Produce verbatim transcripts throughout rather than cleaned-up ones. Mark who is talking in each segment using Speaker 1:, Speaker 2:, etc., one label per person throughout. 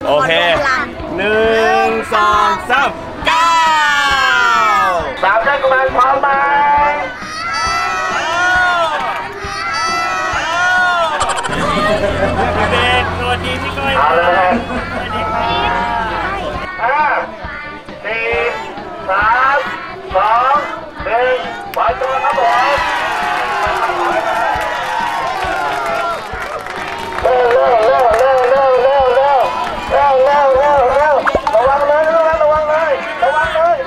Speaker 1: โอเคหนึ่งสองสามเก้าสามท่านกุมารพร้อมไหมเด็กสวัสดีพี่ก้อยเอาเลยสวัสดีครับห้าสี่สามสองหนึ่งปล่อยตัวครับผมเร็วเร็วเร็วเร็วเร็วเร็วเร็วเร็วเร็วเร็วเร็วระวังเลยระวังเลยระวังเลย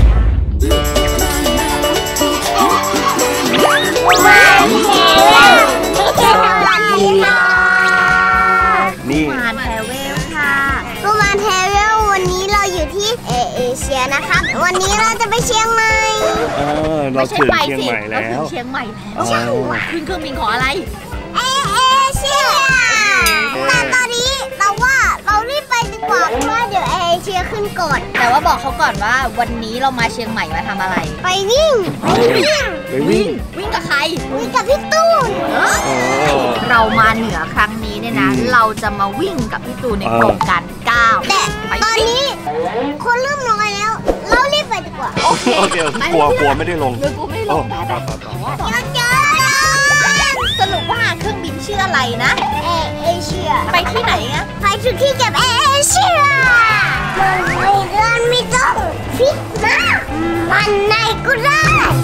Speaker 1: นี่กุมารแทเวลค่ะกุมารแทเวลวันนี้เราอยู่ที่เอเชียนะครับวันนี้เราจะไปเชียงใหม่เออเราถึงเชียงใหม่แล้วเชียงใหม่แล้วขึ้นเครื่องบินของอะไรเอเชียแต่ตอนนี้เราว่าเรารีบไปดีกว่าเพราะว่าเดี๋ยวเอเชียขึ้นก่อนแต่ว่าบอกเขาก่อนว่าวันนี้เรามาเชียงใหม่มาทำอะไรไปวิ่งไปวิ่งไปวิ่งวิ่งกับใครวิ่งกับพี่ตูนเรามาเหนือครั้งนี้เนี่ยนะเราจะมาวิ่งกับพี่ตูนในโครงการเก้าแต่ตอนนี้คนเริ่มน้อยแล้วเรารีบไปดีกว่าโอเคกลัวกลัวไม่ได้ลงเดี๋ยวกูไม่ลงไปไปเจอสรุปว่าเครื่องบินชื่ออะไรนะเอเอเชียไปที่ไหนอะไปถึงที่เก็บเอเอเชียมันไม่เดินไม่ต้องฟิตนะมันไหนก็ได้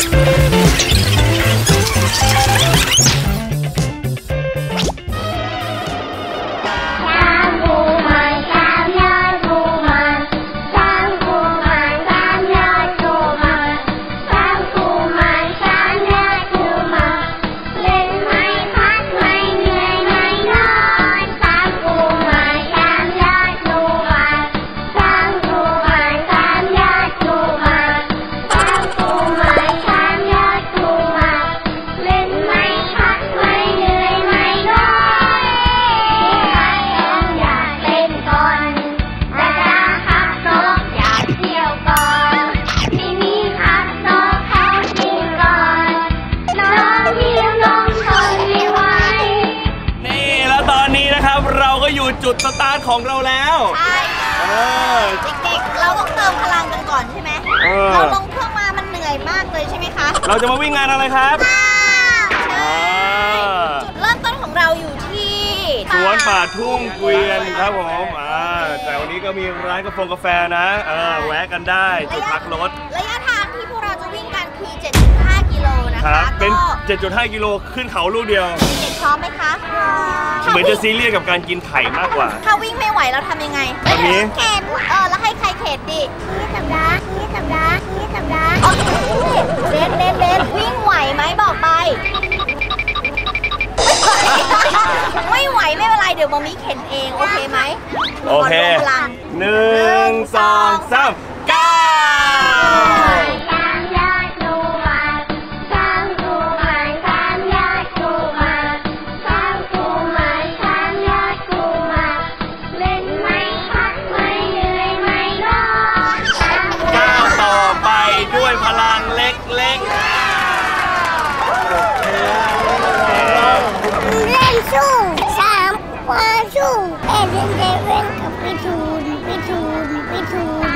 Speaker 1: จุดสตาร์ทของเราแล้วใช่เด็กๆเราต้องเติมพลังกันก่อนใช่ไหมเราลงเครื่องมามันเหนื่อยมากเลยใช่ไหมคะเราจะมาวิ่งงานอะไรครับใช่จุดเริ่มต้นของเราอยู่ที่สวนป่าทุ่งเกวียนครับผมแต่วันนี้ก็มีร้านกาแฟกาแฟนะแวะกันได้จุดพักรถระยะทางที่พวกเราจะวิ่งกันคือ เจ็ดจุดห้า กิโลนะคะเป็น เจ็ดจุดห้า กิโลขึ้นเขาลูกเดียวเด็กพร้อมไหมคะเหมือนจะซีเรียสกับการกินไผ่มากกว่าถ้าวิ่งไม่ไหวเราทำยังไงตอนนี้เข็นเออแล้วให้ใครเข็นดินี่สัปดาห์นี่สัปดาห์นี่สัปดาห์โอเคเล่นเล่นเล่นวิ่งไหวไหมบอกไปไม่ไหวไม่เป็นไรเดี๋ยวมามิเข็นเองโอเคไหมโอเคหนึ่งสองสามเก้าพลังเล็กๆเล่นสู้สามว่าสู้เอ็นเล่นเล่นกับพี่ทูนพี่ทูนพี่ทูน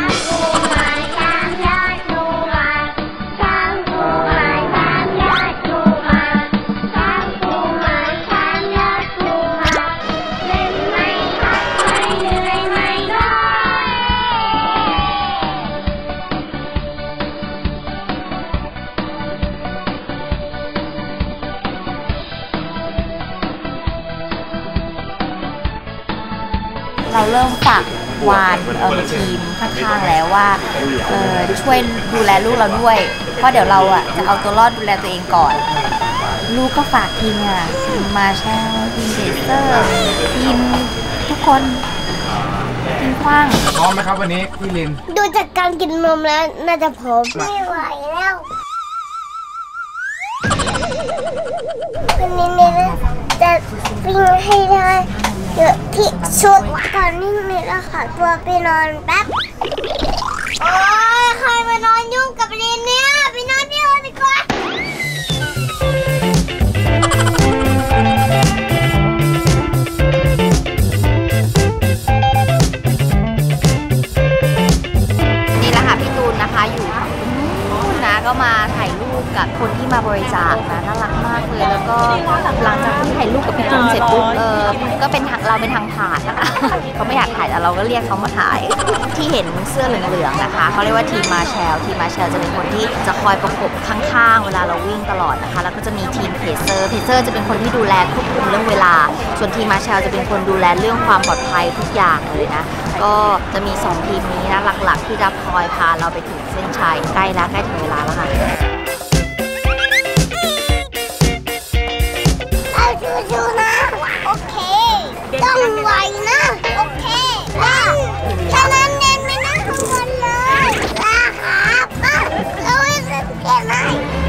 Speaker 1: เราเริ่มฝากวานเออทีมข้างๆแล้วว่าเออช่วยดูแลลูกเราด้วยเพราะเดี๋ยวเราอ่ะจะเอาตัวรอดดูแลตัวเองก่อนลูกก็ฝากทีมอ่ะทีมมาแชลทีมเดสเซอร์ทีมทุกคนทีมคว้างพร้อมไหมครับวันนี้พี่ลินดูจากการกินนมแล้วน่าจะพร้อมไม่ไหวแล้ววันนี้เนี่ยจะวิ่งให้ได้เยอะที่สุดตอนนี้เนี่ยเราขอตัวไปนอนแป๊บโอ้ยใครมานอนยุ่งกับเรนเนี่ยไปนอนที่อื่นดีกว่า
Speaker 2: มาบริจาคนะน่ารักมากเลยแล้วก็หลังจากที่ถ่ายรูปกับพี่ตูนเสร็จปุ๊บเออก็เป็นเราเป็นทางผ่านนะคะเขาไม่อยากถ่ายแต่เราก็เรียกเขามาถ่ายที่เห็นเสื้อเหลืองๆนะคะเขาเรียกว่าทีมมาแชลทีมมาแชลจะเป็นคนที่จะคอยประกบข้างๆเวลาเราวิ่งตลอดนะคะแล้วก็จะมีทีมเพเซอร์เพเซอร์จะเป็นคนที่ดูแลควบคุมเรื่องเวลาส่วนทีมมาแชลจะเป็นคนดูแลเรื่องความปลอดภัยทุกอย่างเลยนะก็จะมีสองทีมนี้นะหลักๆที่จะคอยพาเราไปถึงเส้นชัยใกล้แล้วใกล้ถึงเวลาแล้วค่ะ
Speaker 1: เอาชูๆนะโอเคต้องไวนะโอเคแค่นั้นเน้นไม่นั่งข้างบนเลยลาครับเราไม่สังเกตไหม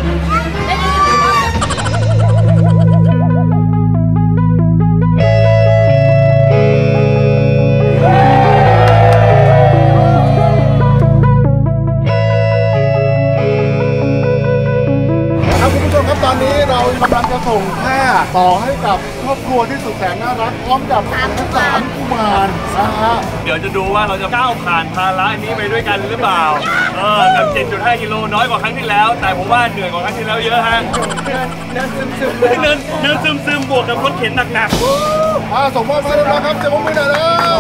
Speaker 3: ตอนนี้เรากำลังจะส่งผ้าต่อให้กับครอบครัวที่สุดแสนน่ารักพร้อมกับทั้งสามกุมารนะฮะ
Speaker 4: เดี๋ยวจะดูว่าเราจะก้าวผ่านภาระนี้ไปด้วยกันหรือเปล่าเออกับ เจ็ดจุดห้า กิโลน้อยกว่าครั้งที่แล้วแต่ผมว่าเหนื่อยกว่าครั้งที่แล้วเยอะฮะเดินซึมซึมเดินเดินซึมซึมบวกกับรถเข็นหนักๆ
Speaker 3: อ่าส่งมอบมาแล้วครับเจ้าผมไม่ได้แล้ว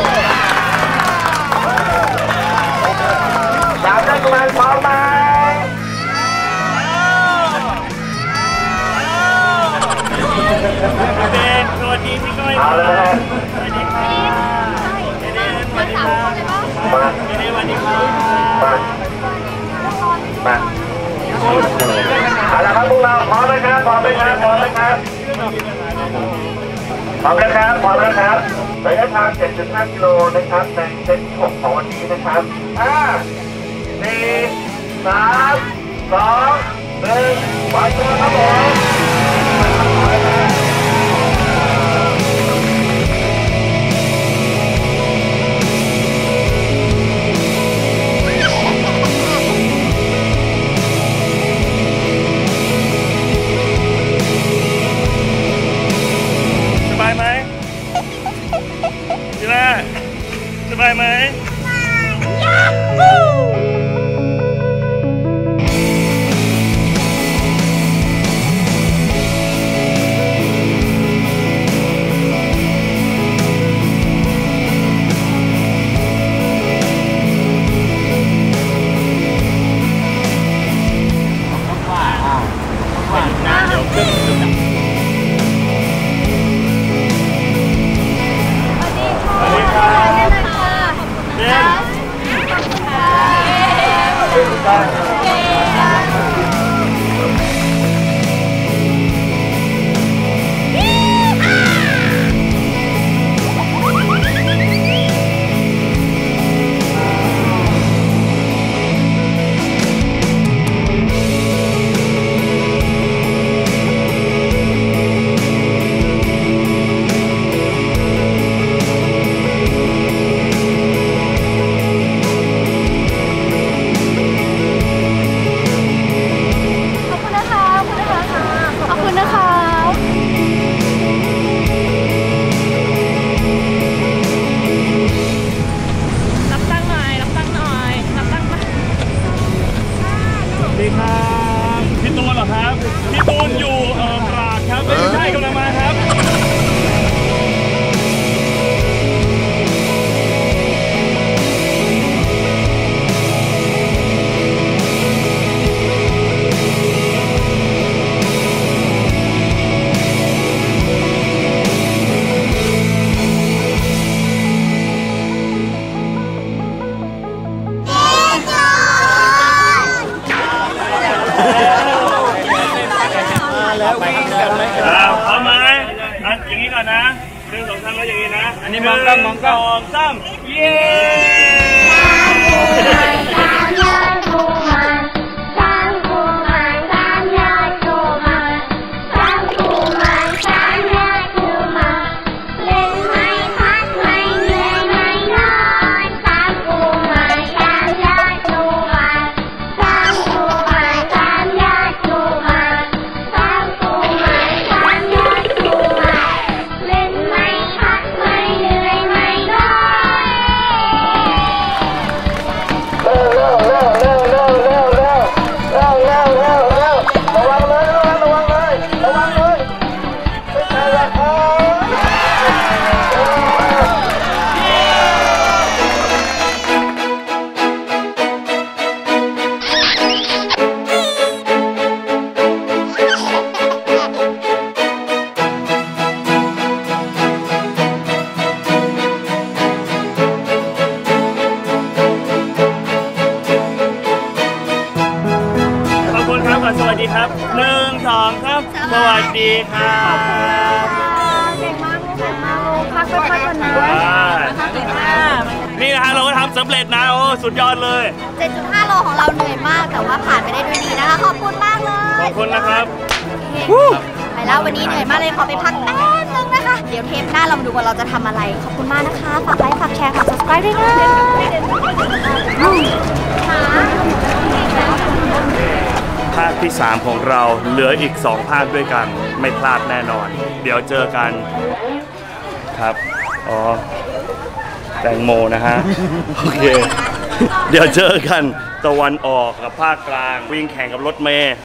Speaker 4: สามท่านกุมารพร้อมไหมเด็กสวัสดีพี่ก้อยสวัสดีครับเด็กสวัสดีครับเด็กสวัสดีครับมาเอาละครับพวกเราพร้อมไหมครับพร้อมไหมครับพร้อมไหมครับพร้อมแล้วครับพร้อมแล้วครับระยะทาง เจ็ดจุดห้า กิโลนะครับในเซตที่หกของวันนี้นะครับห้า สี่ สาม สอง หนึ่งไปตัวครับผมสบายไหมสบายสบายไหมพี่ตูนเหรอครับพี่ตูนอยู่เอ่อปราดครับไม่ใช่กำลังมาครับพร้อมไหมอย่างนี้ก่อนนะหนึ่งสองสามแล้วอย่างนี้นะอันนี้มองกล้องมองกล้องสองสามเย้วัสดีครับ
Speaker 2: เก่งมากลูกเก่งมากลูกพักค่อยๆก่อนนะ
Speaker 4: นี่นะฮะเราก็ทำสำเร็จนะโอ้สุดยอดเลย
Speaker 2: เจ็ดจุดห้า โลของเราเหนื่อยมากแต่ว่าผ่านไปได้ด้วยดีนะคะขอบคุณมากเลย
Speaker 4: ขอบคุณนะครับ
Speaker 2: ไปแล้ววันนี้เหนื่อยมากเลยขอไปพักแป๊บนึงนะคะเดี๋ยวเทปหน้าเรามาดูว่าเราจะทำอะไรขอบคุณมากนะคะฝากไลค์ฝากแชร์ฝาก subscribe ด้วยนะ
Speaker 4: ภาคที่สามของเราเหลืออีกสองภาคด้วยกันไม่พลาดแน่นอน เดี๋ยวเจอกันครับอ๋อแตงโมนะฮะโอเคเดี๋ยวเจอกันตะวันออกกับภาคกลางวิ่งแข่งกับรถเมล์